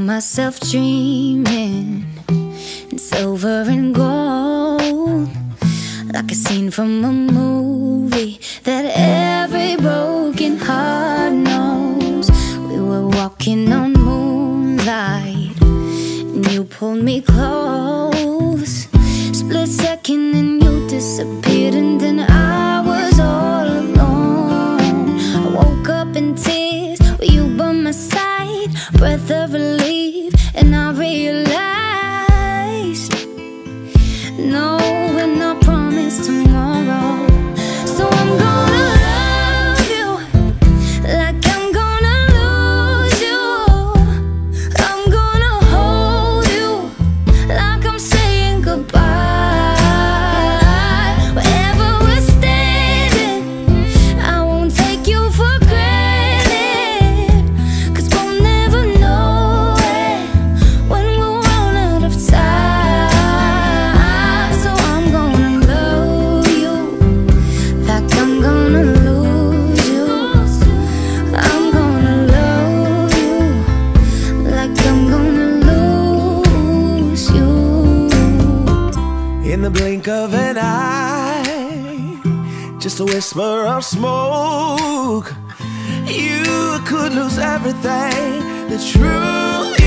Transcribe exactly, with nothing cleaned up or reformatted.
myself dreaming in silver and gold, like a scene from a movie that every broken heart knows. We were walking on moonlight and you pulled me close. Split second and you disappeared, and then I was all alone. I woke up in tears with you by my side, breath of relief, and I realized no, we're not promised tomorrow. So I'm gonna love you like I'm gonna lose you. I'm gonna hold you like I'm saying goodbye. Wherever we're standing, I won't take you for granted, 'cause we'll never know it when we'll run out of time. So I'm gonna love you like I'm gonna lose you. I'm gonna love you like I'm gonna lose you. In the blink of an eye, just a whisper of smoke, you could lose everything. The truth